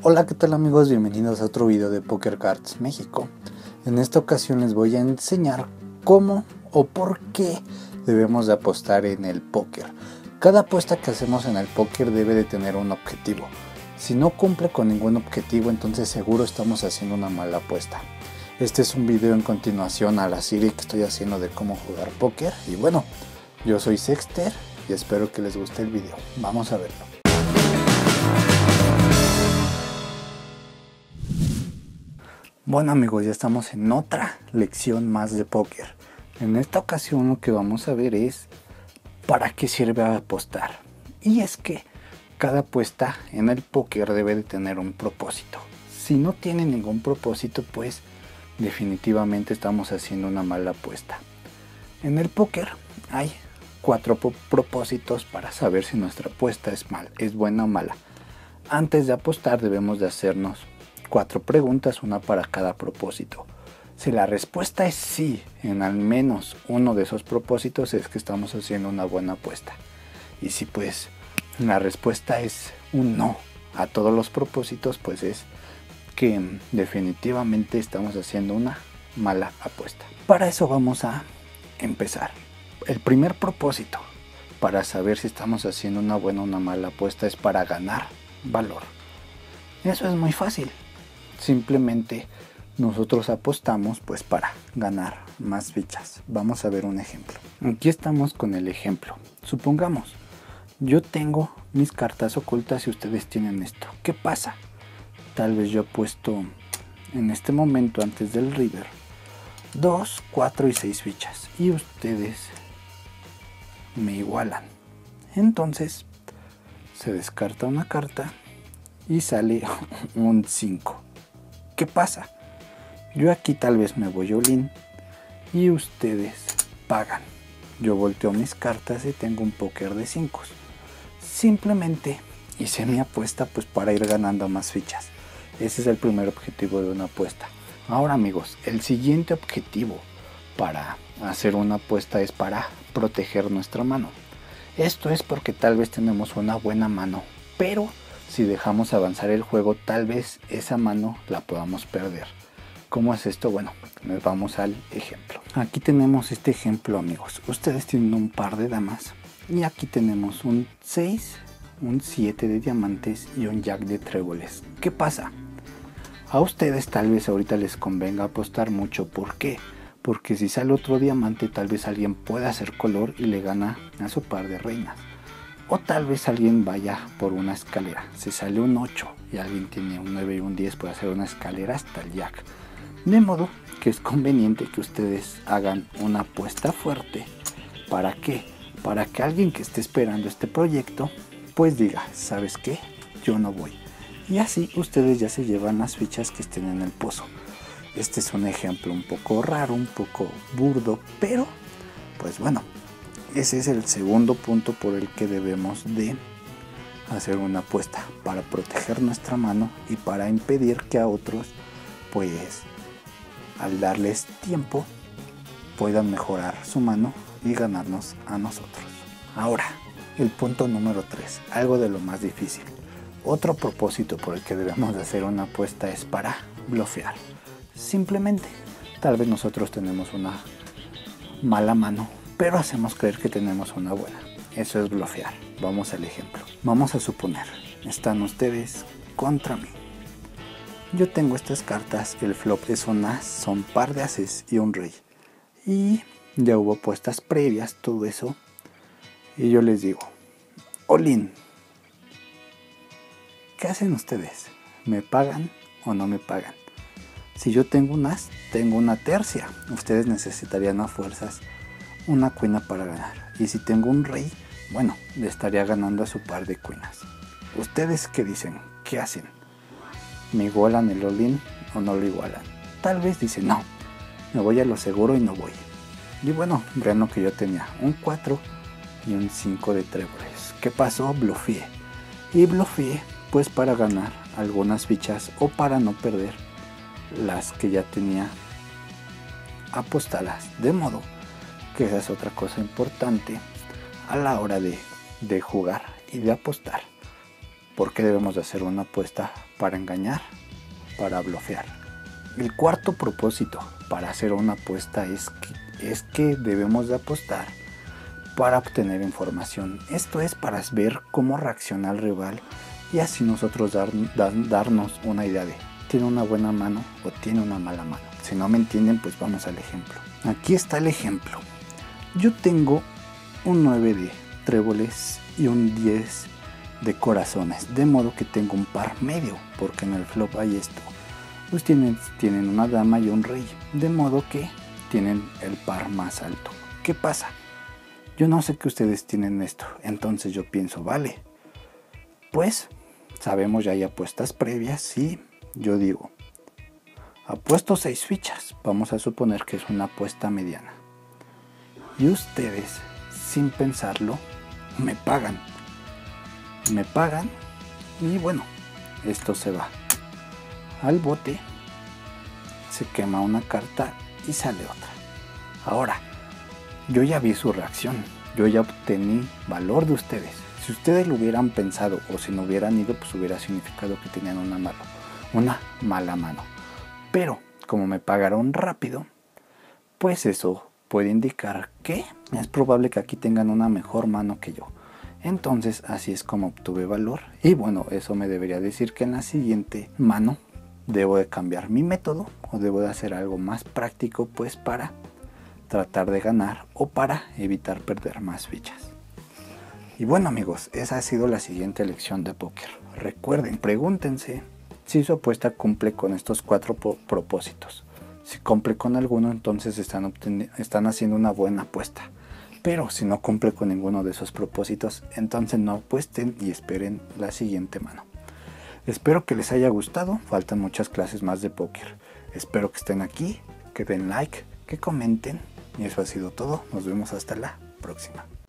Hola, ¿qué tal amigos? Bienvenidos a otro video de Poker Cards México. En esta ocasión les voy a enseñar cómo o por qué debemos de apostar en el póker. Cada apuesta que hacemos en el póker debe de tener un objetivo. Si no cumple con ningún objetivo, entonces seguro estamos haciendo una mala apuesta. Este es un video en continuación a la serie que estoy haciendo de cómo jugar póker. Y bueno, yo soy Sexter y espero que les guste el video. Vamos a verlo. Bueno amigos, ya estamos en otra lección más de póker. En esta ocasión lo que vamos a ver es para qué sirve apostar. Y es que cada apuesta en el póker debe de tener un propósito. Si no tiene ningún propósito, pues definitivamente estamos haciendo una mala apuesta. En el póker hay 4 propósitos para saber si nuestra apuesta es buena o mala. Antes de apostar debemos de hacernos 4 preguntas, una para cada propósito. Si la respuesta es sí en al menos uno de esos propósitos, es que estamos haciendo una buena apuesta. Y si pues la respuesta es un no a todos los propósitos, pues es que definitivamente estamos haciendo una mala apuesta. Para eso vamos a empezar. El primer propósito para saber si estamos haciendo una buena o una mala apuesta es para ganar valor. Eso es muy fácil. Simplemente nosotros apostamos pues para ganar más fichas. Vamos a ver un ejemplo. Aquí estamos con el ejemplo. Supongamos, yo tengo mis cartas ocultas y ustedes tienen esto. ¿Qué pasa? Tal vez yo apuesto en este momento antes del river 2, 4 y 6 fichas. Y ustedes me igualan. Entonces se descarta una carta y sale un 5. ¿Qué pasa? Yo aquí tal vez me voy all-in y ustedes pagan. Yo volteo mis cartas y tengo un póker de 5. Simplemente hice mi apuesta pues para ir ganando más fichas. Ese es el primer objetivo de una apuesta. Ahora amigos, el siguiente objetivo para hacer una apuesta es para proteger nuestra mano. Esto es porque tal vez tenemos una buena mano, pero si dejamos avanzar el juego, tal vez esa mano la podamos perder. ¿Cómo es esto? Bueno, nos vamos al ejemplo. Aquí tenemos este ejemplo amigos. Ustedes tienen un par de damas y aquí tenemos un 6, un 7 de diamantes y un jack de tréboles. ¿Qué pasa? A ustedes tal vez ahorita les convenga apostar mucho. ¿Por qué? Porque si sale otro diamante, tal vez alguien pueda hacer color y le gana a su par de reinas. O tal vez alguien vaya por una escalera. Si sale un 8 y alguien tiene un 9 y un 10, puede hacer una escalera hasta el jack. De modo que es conveniente que ustedes hagan una apuesta fuerte. ¿Para qué? Para que alguien que esté esperando este proyecto, pues diga, ¿sabes qué? Yo no voy. Y así ustedes ya se llevan las fichas que estén en el pozo. Este es un ejemplo un poco raro, un poco burdo, pero pues bueno. Ese es el segundo punto por el que debemos de hacer una apuesta, para proteger nuestra mano y para impedir que a otros, pues al darles tiempo, puedan mejorar su mano y ganarnos a nosotros. Ahora, el punto número 3, algo de lo más difícil. Otro propósito por el que debemos de hacer una apuesta es para blofear. Simplemente, tal vez nosotros tenemos una mala mano, pero hacemos creer que tenemos una buena. Eso es blofear. Vamos al ejemplo. Vamos a suponer, están ustedes contra mí. Yo tengo estas cartas, el flop es un as, son par de ases y un rey. Y ya hubo apuestas previas, todo eso. Y yo les digo, all-in. ¿Qué hacen ustedes? ¿Me pagan o no me pagan? Si yo tengo un as, tengo una tercia. Ustedes necesitarían a fuerzas una cuina para ganar. Y si tengo un rey, bueno, le estaría ganando a su par de cuinas. ¿Ustedes qué dicen? ¿Qué hacen? ¿Me igualan el all-in o no lo igualan? Tal vez dicen, no, me voy a lo seguro y no voy. Y bueno, vean lo que yo tenía, un 4 y un 5 de tréboles. ¿Qué pasó? Blofeé. Y blofeé pues para ganar algunas fichas o para no perder las que ya tenía apostadas. De modo que esa es otra cosa importante a la hora de jugar y de apostar. ¿Por qué debemos de hacer una apuesta? Para engañar, para blofear. El cuarto propósito para hacer una apuesta es que debemos de apostar para obtener información. Esto es para ver cómo reacciona el rival y así nosotros darnos una idea de ¿tiene una buena mano o tiene una mala mano? Si no me entienden, pues vamos al ejemplo. Aquí está el ejemplo. Yo tengo un 9 de tréboles y un 10 de corazones, de modo que tengo un par medio, porque en el flop hay esto. Pues tienen una dama y un rey, de modo que tienen el par más alto. ¿Qué pasa? Yo no sé que ustedes tienen esto, entonces yo pienso, vale, pues sabemos ya hay apuestas previas y yo digo, apuesto 6 fichas, vamos a suponer que es una apuesta mediana. Y ustedes, sin pensarlo, me pagan y bueno, esto se va al bote, se quema una carta y sale otra. Ahora, yo ya vi su reacción, yo ya obtení valor de ustedes. Si ustedes lo hubieran pensado o si no hubieran ido, pues hubiera significado que tenían una mala mano. Pero como me pagaron rápido, pues eso puede indicar que es probable que aquí tengan una mejor mano que yo. Entonces así es como obtuve valor y bueno, eso me debería decir que en la siguiente mano debo de cambiar mi método o debo de hacer algo más práctico, pues para tratar de ganar o para evitar perder más fichas. Y bueno amigos, esa ha sido la siguiente lección de póker. Recuerden, pregúntense si su apuesta cumple con estos 4 propósitos. Si cumple con alguno, entonces están haciendo una buena apuesta. Pero si no cumple con ninguno de esos propósitos, entonces no apuesten y esperen la siguiente mano. Espero que les haya gustado, faltan muchas clases más de póker. Espero que estén aquí, que den like, que comenten. Y eso ha sido todo, nos vemos hasta la próxima.